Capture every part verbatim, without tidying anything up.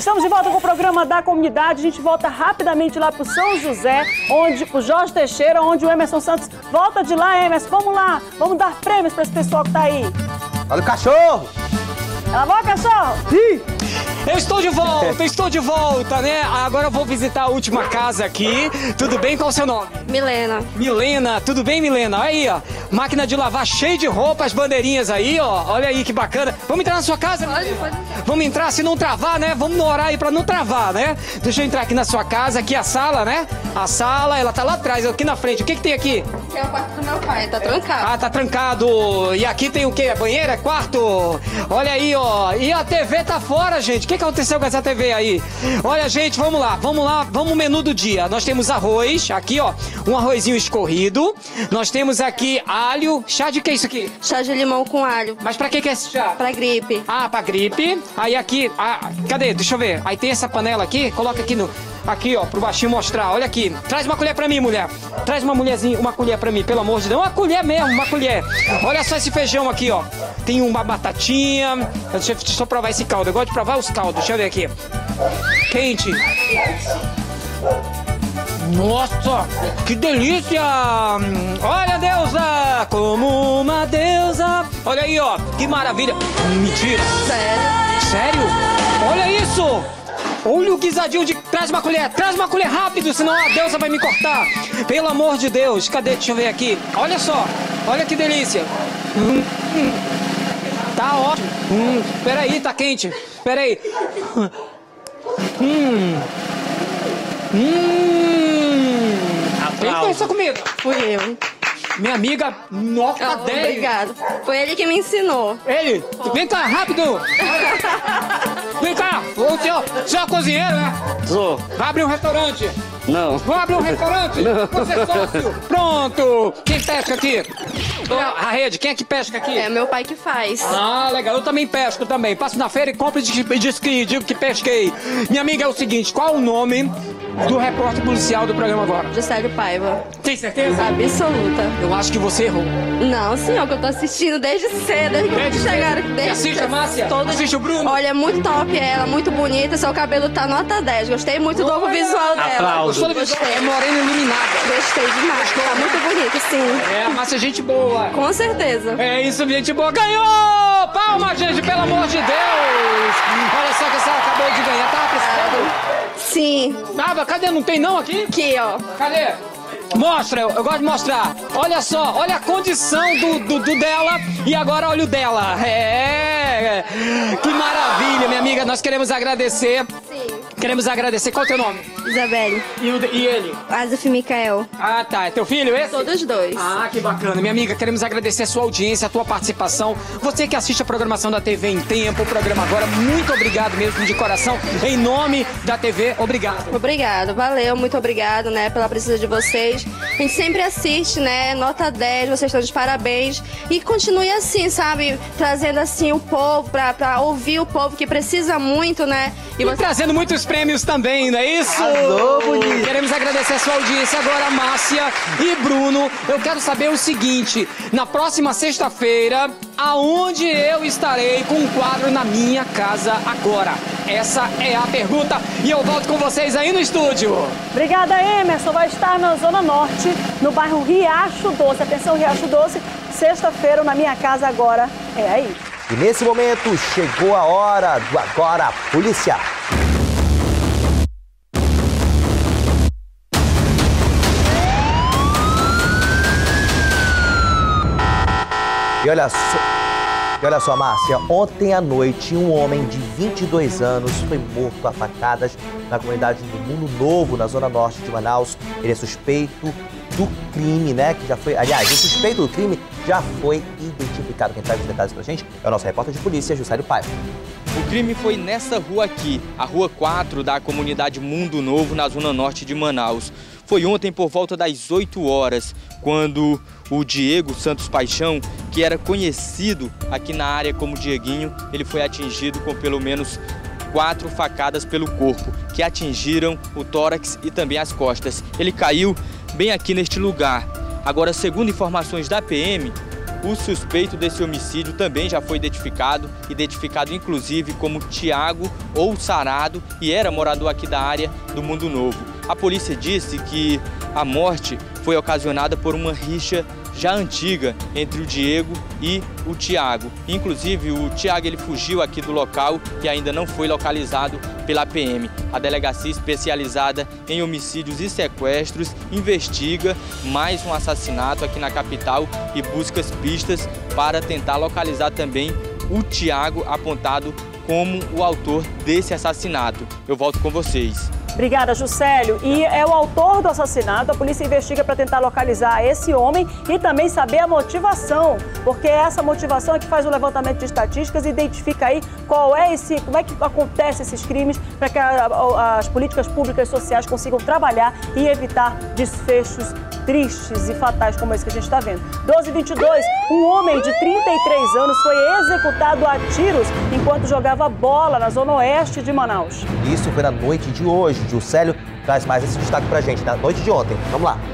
Estamos de volta com o programa da comunidade. A gente volta rapidamente lá para o São José, onde o Jorge Teixeira, onde o Emerson Santos volta de lá, Emerson. Vamos lá, vamos dar prêmios para esse pessoal que tá aí. Olha o cachorro! Ela vai, cachorro! Ih! Eu estou de volta, estou de volta, né? Agora eu vou visitar a última casa aqui. Tudo bem? Qual é o seu nome? Milena. Milena, tudo bem, Milena? Olha aí, ó. Máquina de lavar cheia de roupa, as bandeirinhas aí, ó. Olha aí que bacana. Vamos entrar na sua casa? Pode, pode. Vamos entrar, se não travar, né? Vamos orar aí pra não travar, né? Deixa eu entrar aqui na sua casa, aqui a sala, né? A sala, ela tá lá atrás, aqui na frente. O que que tem aqui? Aqui é o quarto do meu pai, tá trancado. Ah, tá trancado. E aqui tem o quê? Banheiro? É quarto? Olha aí, ó. E a T V tá fora, gente. O que que aconteceu com essa T V aí? Olha, gente, vamos lá. Vamos lá. Vamos ao menu do dia. Nós temos arroz. Aqui, ó. Um arrozinho escorrido. Nós temos aqui alho. Chá de que é isso aqui? Chá de limão com alho. Mas pra que que é esse chá? Pra gripe. Ah, pra gripe. Aí aqui... Ah, cadê? Deixa eu ver. Aí tem essa panela aqui. Coloca aqui no... Aqui, ó, pro baixinho mostrar. Olha aqui. Traz uma colher pra mim, mulher. Traz uma mulherzinha, uma colher pra mim, pelo amor de Deus. Uma colher mesmo, uma colher. Olha só esse feijão aqui, ó. Tem uma batatinha. Deixa eu, deixa eu provar esse caldo. Eu gosto de provar os caldos. Deixa eu ver aqui. Quente. Nossa, que delícia! Olha, deusa! Como uma deusa. Olha aí, ó. Que maravilha. Mentira. Sério? Sério? Olha isso! Olha o guisadinho de... Traz uma colher, traz uma colher rápido, senão a deusa vai me cortar. Pelo amor de Deus. Cadê? Deixa eu ver aqui. Olha só. Olha que delícia. Hum, hum. Tá ótimo. Hum, peraí, tá quente. Peraí. Hum. Hum. Quem fez essa comida? Fui eu. Minha amiga, nota Ah, dez. obrigado. Foi ele que me ensinou. Ele, vem cá, rápido. Vem cá, o senhor, o senhor é cozinheiro, né? Sou. Vai abrir um restaurante. Não. Vamos abrir um restaurante? Não. Você é sócio. Pronto. Quem pesca aqui? A rede, quem é que pesca aqui? É meu pai que faz. Ah, legal. Eu também pesco também. Passo na feira e compro e diz que, digo que pesquei. Minha amiga, é o seguinte, qual o nome do repórter policial do programa agora? Juscelio Paiva. Tem certeza? Absoluta. Eu acho que você errou. Não, senhor, que eu tô assistindo desde cedo, desde que Desde chegaram. cedo. Desde Assiste a Márcia? Todo... Assiste o Bruno? Olha, é muito top ela, muito bonita, seu cabelo tá nota dez. Gostei muito do novo Olha! visual dela. Aplaudo. Gostou do visual? É morena iluminada. Gostei demais, tá muito bonita, sim. É, a Márcia é gente boa. Com certeza. É isso, gente boa. Ganhou! Palma, gente, pelo amor de Deus! Olha só que a senhora acabou de ganhar. Tava precisando? Sim. Tava, cadê? Não tem não aqui? Aqui, ó. Cadê? Mostra, eu, eu gosto de mostrar. Olha só, olha a condição do, do, do dela e agora olha o dela. É, que maravilha, minha amiga. Nós queremos agradecer. Sim. Queremos agradecer. Qual é o teu nome? Isabelle. E, o, e ele? Azuf Micael. Ah, tá. É teu filho esse? Todos dois. Ah, que bacana. Minha amiga, queremos agradecer a sua audiência, a tua participação. Você que assiste a programação da T V em Tempo, o programa agora, muito obrigado mesmo de coração. Em nome da T V, obrigado. Obrigado, valeu, muito obrigado, né, pela presença de vocês. A gente sempre assiste, né, nota dez, vocês estão de parabéns. E continue assim, sabe, trazendo assim o povo, pra, pra ouvir o povo que precisa muito, né. E, e você... trazendo muitos prêmios também, não é isso? Alô, bonito. Queremos agradecer a sua audiência agora, Márcia e Bruno. Eu quero saber o seguinte, na próxima sexta-feira, aonde eu estarei com um quadro na minha casa agora? Essa é a pergunta e eu volto com vocês aí no estúdio. Obrigada, Emerson. Vai estar na Zona Norte, no bairro Riacho Doce. Atenção, Riacho Doce, sexta-feira na minha casa agora. É aí. E nesse momento chegou a hora do Agora Polícia. E olha só, e olha só, Márcia, ontem à noite um homem de vinte e dois anos foi morto a facadas na comunidade do Mundo Novo, na zona norte de Manaus. Ele é suspeito do crime, né, que já foi, aliás, o suspeito do crime já foi identificado. Quem traz os detalhes pra gente é o nosso repórter de polícia, Juscelio Paiva. O crime foi nessa rua aqui, a rua quatro da comunidade Mundo Novo, na zona norte de Manaus. Foi ontem por volta das oito horas, quando o Diego Santos Paixão, que era conhecido aqui na área como Dieguinho, ele foi atingido com pelo menos quatro facadas pelo corpo, que atingiram o tórax e também as costas. Ele caiu bem aqui neste lugar. Agora, segundo informações da P M, O suspeito desse homicídio também já foi identificado, identificado inclusive como Tiago ou Sarado, e era morador aqui da área do Mundo Novo. A polícia disse que a morte foi ocasionada por uma rixa já antiga entre o Diego e o Tiago. Inclusive, o Tiago ele fugiu aqui do local e ainda não foi localizado pela P M. A delegacia especializada em homicídios e sequestros investiga mais um assassinato aqui na capital e busca pistas para tentar localizar também o Tiago, apontado como o autor desse assassinato. Eu volto com vocês. Obrigada, Juscelio. E é o autor do assassinato. A polícia investiga para tentar localizar esse homem e também saber a motivação, porque essa motivação é que faz o levantamento de estatísticas e identifica aí qual é esse, como é que acontece esses crimes, para que a, a, as políticas públicas sociais consigam trabalhar e evitar desfechos tristes e fatais como esse que a gente está vendo. doze e vinte e dois, um homem de trinta e três anos foi executado a tiros enquanto jogava bola na zona oeste de Manaus. Isso foi na noite de hoje. Juscelio traz mais esse destaque pra gente, na noite de ontem. Vamos lá.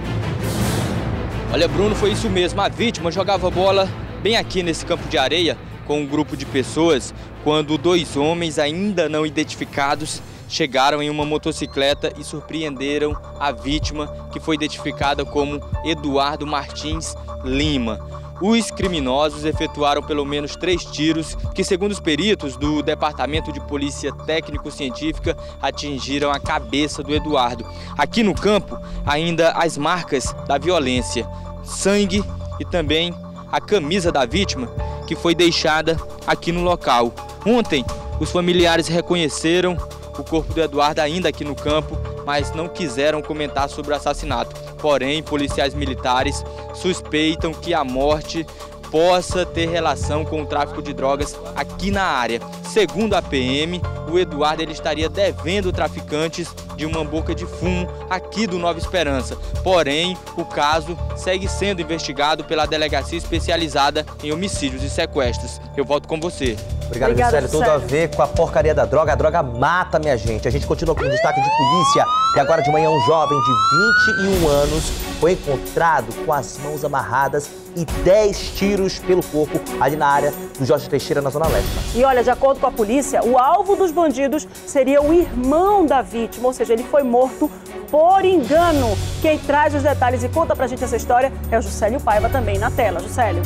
Olha, Bruno, foi isso mesmo. A vítima jogava bola bem aqui nesse campo de areia com um grupo de pessoas quando dois homens ainda não identificados chegaram em uma motocicleta e surpreenderam a vítima, que foi identificada como Eduardo Martins Lima. Os criminosos efetuaram pelo menos três tiros que, segundo os peritos do Departamento de Polícia Técnico-Científica, atingiram a cabeça do Eduardo. Aqui no campo, ainda as marcas da violência, sangue e também a camisa da vítima, que foi deixada aqui no local. Ontem, os familiares reconheceram o corpo do Eduardo ainda aqui no campo, mas não quiseram comentar sobre o assassinato. Porém, policiais militares suspeitam que a morte possa ter relação com o tráfico de drogas aqui na área. Segundo a P M, o Eduardo ele estaria devendo traficantes de uma boca de fumo aqui do Nova Esperança. Porém, o caso segue sendo investigado pela Delegacia Especializada em Homicídios e Sequestros. Eu volto com você. Obrigado, Juscelio. Tudo a ver com a porcaria da droga. A droga mata, minha gente. A gente continua com o destaque de polícia. E agora de manhã, um jovem de vinte e um anos foi encontrado com as mãos amarradas e dez tiros pelo corpo ali na área do Jorge Teixeira, na Zona Leste. E olha, de acordo com a polícia, o alvo dos bandidos seria o irmão da vítima, ou seja, ele foi morto por engano. Quem traz os detalhes e conta pra gente essa história é o Juscelio Paiva, também na tela. Juscelio.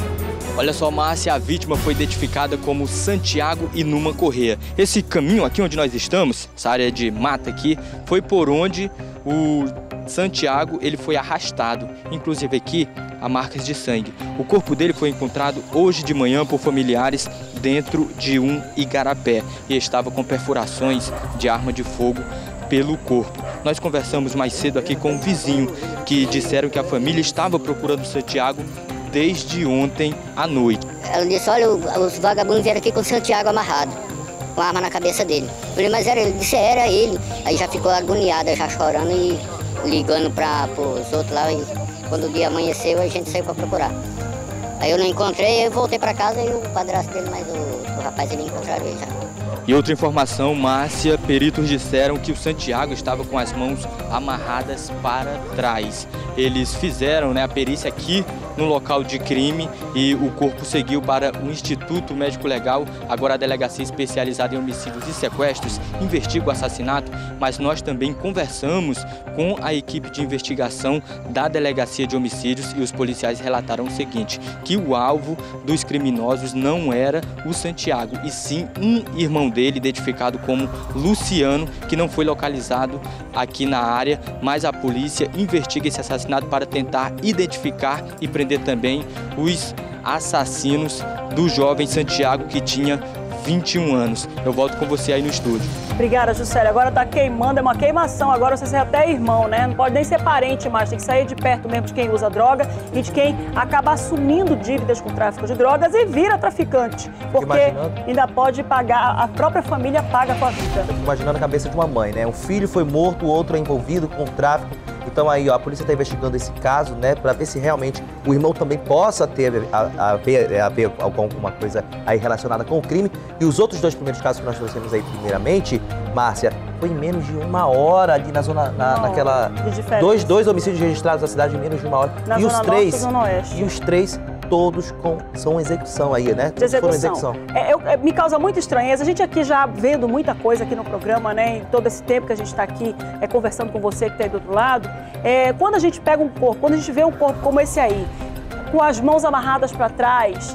Olha só, Márcia, a vítima foi identificada como Santiago Inuma Corrêa. Esse caminho aqui onde nós estamos, essa área de mata aqui, foi por onde o Santiago ele foi arrastado. Inclusive aqui há marcas de sangue. O corpo dele foi encontrado hoje de manhã por familiares dentro de um igarapé e estava com perfurações de arma de fogo pelo corpo. Nós conversamos mais cedo aqui com um vizinho que disseram que a família estava procurando o Santiago desde ontem à noite. Ela disse, olha, os vagabundos vieram aqui com o Santiago amarrado, com a arma na cabeça dele. Eu falei, mas era ele? Disse, era ele. Aí já ficou agoniada, já chorando e ligando para os outros lá. E quando o dia amanheceu, a gente saiu para procurar. Aí eu não encontrei, eu voltei para casa e o padrasto dele, mas o, o rapaz, ele encontraram ele já. E outra informação, Márcia, peritos disseram que o Santiago estava com as mãos amarradas para trás. Eles fizeram, né, a perícia aqui no local de crime e o corpo seguiu para o Instituto Médico Legal. Agora a Delegacia Especializada em Homicídios e Sequestros investiga o assassinato, mas nós também conversamos com a equipe de investigação da Delegacia de Homicídios e os policiais relataram o seguinte, que o alvo dos criminosos não era o Santiago, e sim um irmão dele, identificado como Luciano, que não foi localizado aqui na área, mas a polícia investiga esse assassinato para tentar identificar e prender também os assassinos do jovem Santiago, que tinha vinte e um anos. Eu volto com você aí no estúdio. Obrigada, Juscelio. Agora tá queimando, é uma queimação. Agora você é até irmão, né? Não pode nem ser parente mais, tem que sair de perto mesmo de quem usa droga e de quem acaba assumindo dívidas com o tráfico de drogas e vira traficante. Porque ainda pode pagar, a própria família paga com a vida. Eu fico imaginando a cabeça de uma mãe, né? Um filho foi morto, o outro é envolvido com o tráfico. Então aí, ó, a polícia está investigando esse caso, né, para ver se realmente o irmão também possa ter a, a, ver, a ver alguma coisa aí relacionada com o crime. E os outros dois primeiros casos que nós trouxemos aí primeiramente, Márcia, foi em menos de uma hora ali na zona, na, Não, naquela dois, dois homicídios registrados na cidade em menos de uma hora. Na e zona os três norte e zona oeste. e os três todos com, são execução aí, né? De execução. execução. É, eu, é, me causa muita estranheza. A gente aqui já vendo muita coisa aqui no programa, né? Em todo esse tempo que a gente está aqui é, conversando com você que está aí do outro lado. É, quando a gente pega um corpo, quando a gente vê um corpo como esse aí, com as mãos amarradas para trás,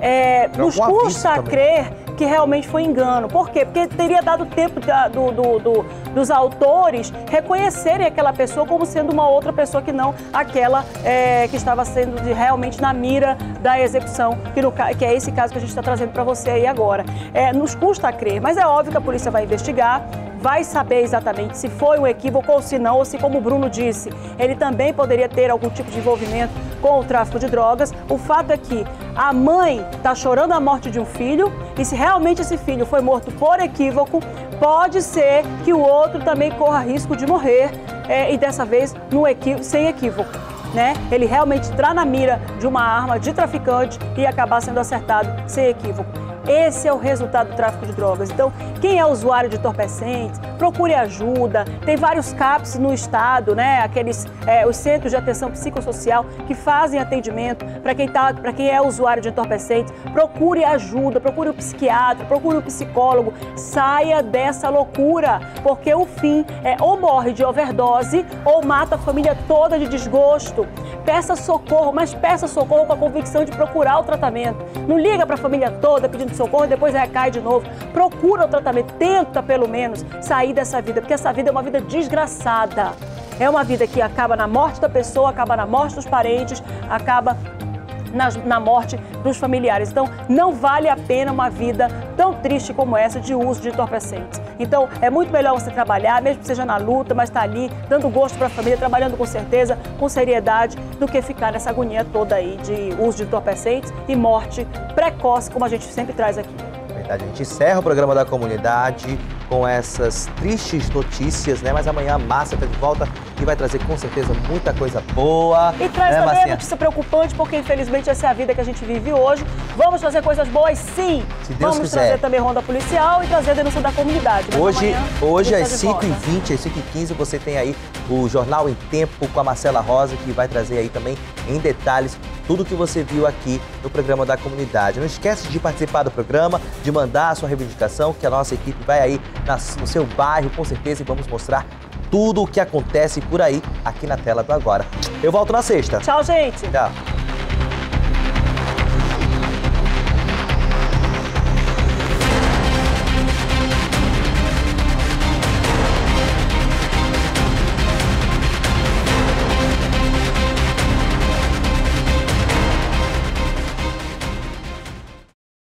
é, nos custa a crer que realmente foi engano. Por quê? Porque teria dado tempo da, do, do, do, dos autores reconhecerem aquela pessoa como sendo uma outra pessoa que não aquela é, que estava sendo de, realmente na mira da execução, que, no, que é esse caso que a gente está trazendo para você aí agora. É, nos custa a crer, mas é óbvio que a polícia vai investigar, vai saber exatamente se foi um equívoco ou se não, ou se, como o Bruno disse, ele também poderia ter algum tipo de envolvimento com o tráfico de drogas. O fato é que a mãe está chorando a morte de um filho e se realmente esse filho foi morto por equívoco, pode ser que o outro também corra risco de morrer é, e dessa vez no equívoco, sem equívoco. Né? Ele realmente entrar na mira de uma arma de traficante e acabar sendo acertado sem equívoco. Esse é o resultado do tráfico de drogas. Então, quem é usuário de entorpecentes, procure ajuda. Tem vários CAPs no estado, né? Aqueles, é, os centros de atenção psicossocial que fazem atendimento para quem, tá, para quem é usuário de entorpecentes. Procure ajuda, procure um psiquiatra, procure um psicólogo. Saia dessa loucura, porque o fim é ou morre de overdose ou mata a família toda de desgosto. Peça socorro, mas peça socorro com a convicção de procurar o tratamento. Não liga para a família toda pedindo socorro e depois recai de novo. Procura o tratamento, tenta pelo menos sair dessa vida, porque essa vida é uma vida desgraçada. É uma vida que acaba na morte da pessoa, acaba na morte dos parentes, acaba na, na morte dos familiares. Então, não vale a pena uma vida tão triste como essa de uso de entorpecentes. Então, é muito melhor você trabalhar, mesmo que seja na luta, mas estar ali, dando gosto para a família, trabalhando com certeza, com seriedade, do que ficar nessa agonia toda aí de uso de entorpecentes e morte precoce, como a gente sempre traz aqui. Verdade, a gente encerra o programa da comunidade com essas tristes notícias, né? Mas amanhã a Márcia está de volta e vai trazer com certeza muita coisa boa. E traz né, também Marcinha? a notícia preocupante, porque infelizmente essa é a vida que a gente vive hoje. Vamos trazer coisas boas, sim. Se Deus Vamos quiser. trazer também ronda policial e trazer a denúncia da comunidade. Mas Hoje, amanhã, hoje às de cinco e volta. vinte, às cinco e quinze, você tem aí o Jornal em Tempo com a Marcela Rosa, que vai trazer aí também em detalhes tudo que você viu aqui no programa da comunidade. Não esquece de participar do programa, de mandar a sua reivindicação, que a nossa equipe vai aí no seu bairro, com certeza, e vamos mostrar tudo o que acontece por aí, aqui na tela do Agora. Eu volto na sexta. Tchau, gente. Tchau.